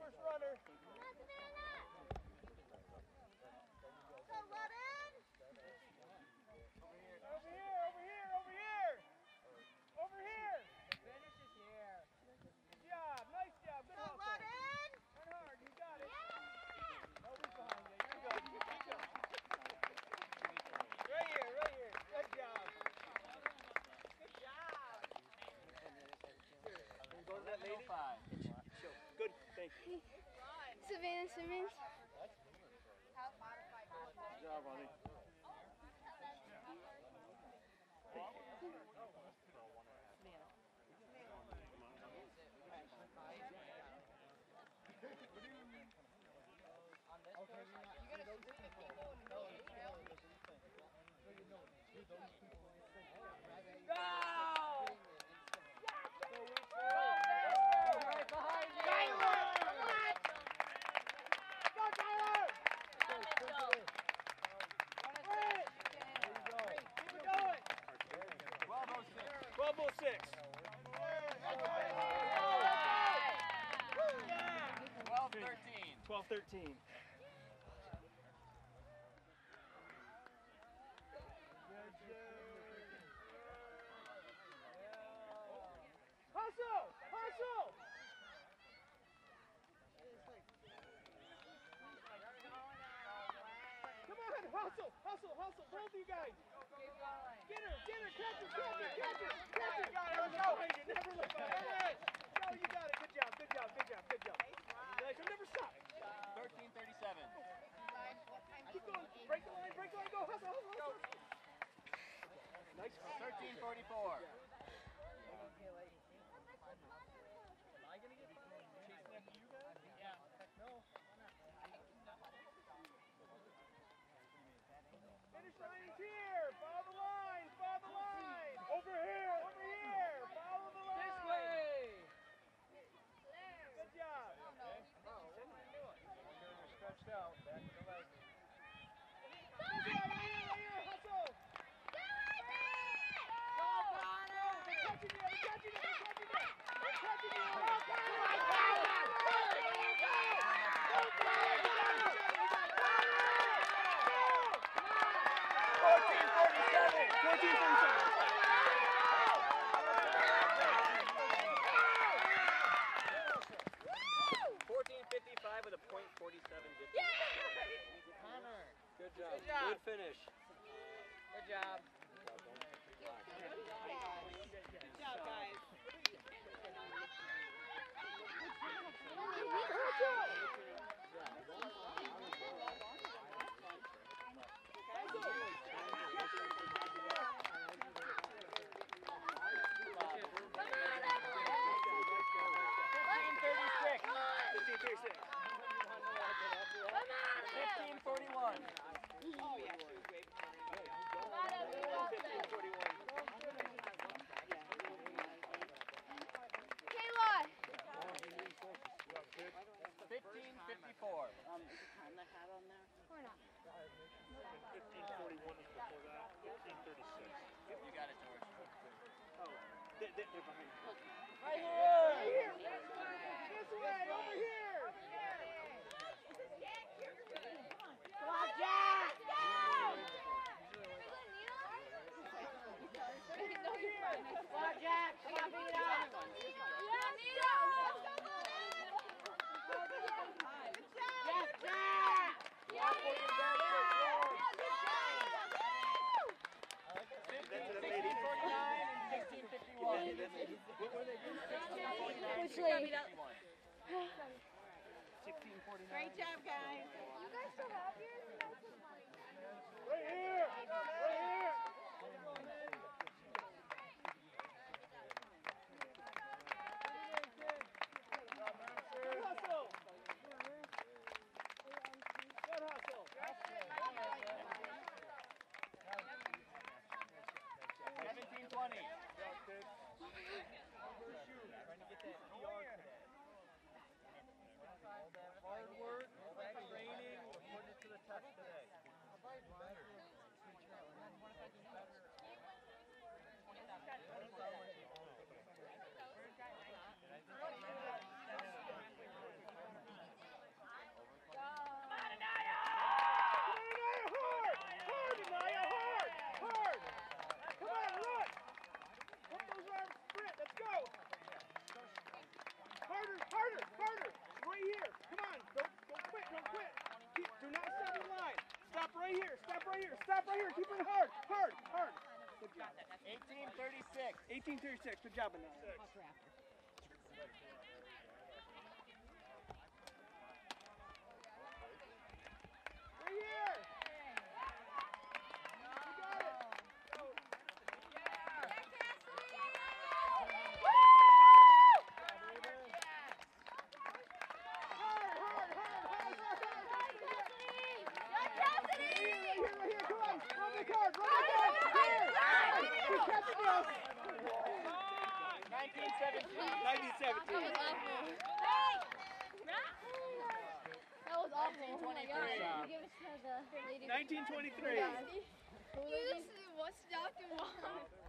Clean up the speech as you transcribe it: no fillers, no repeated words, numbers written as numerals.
First runner. Go, Ludden! Over here, over here, over here! Over here! The finish is here. Good job, nice job, good Go, hustle. Ludden! Run hard, you got it. Yeah! Nobody's behind you, you're good, keep going. Right here, good job. Good job. Go to that lady. Good, thank you. Savannah Simmons. Good job, honey. Right behind you. Tyler! Go, Tyler! Keep it going. 12:06. 12:13. Hustle! Hustle! Come on, hustle! Hustle! Hustle! Both of you guys! Get her! Get her! Catch her! Catch her! Catch her! Catch her! Got it! Never look behind you! Never look behind you! Go! You got it! Good job! Good job! Good job! Good job! Nice! Never stop! 13:37. Keep going! Break the line! Break the line! Go! Hustle! Hustle! Hustle! Nice! 13:44. Am I gonna get chasing after you guys? Yeah. Heck no. Finish line is here. Follow the line. Follow the line. Over here. Over here. Follow the line. This way. Good job. You're stretched out. Back to the leg. Good job. Right here. Hustle. Go, Connor. They're catching you. They're catching you. They're catching you. They're catching you. Go, with a .47 difference. Connor. Good job. Good job. Good finish. Good job. Good job, guys. Right here! This way! Over here! Come on, Jack! Come on, Jack! Come on, beat it up! Jack! Which lady? 16:49. Great job, guys. You guys still have yours? Right here! Right here! Good hustle! Good hustle! 17:20. Trying to get that PR today. All that hard work, all that training, we're putting it to the test today. Stop right here. Keep it hard. Hard. Hard. Good job. 1836. 1836. Good job, Anaya. Right here. You got it. Hard, hard, hard, hard, hard, hard. Right here, right here. Come on. Run the card. Run the card. Here. Good catch, Neil. 1917. 1917. That was awful. Oh my God. Give it to the lady. 1923. You just watched Dr. Mom.